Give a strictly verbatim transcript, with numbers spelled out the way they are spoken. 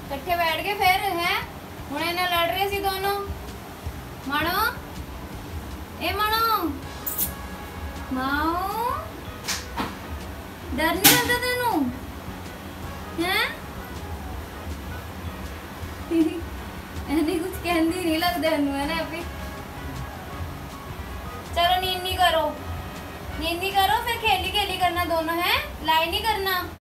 इकट्ठे बैठ के फिर है हुणे ना लड़ रहे सी दोनों। मानो ए मानो माओ डर नहीं लगता तेनू हैं? कुछ कहती नहीं लगता है ना अभी। चलो नींद नहीं करो, नींद नहीं करो, फिर खेली खेली करना दोनों है, लाई नहीं करना।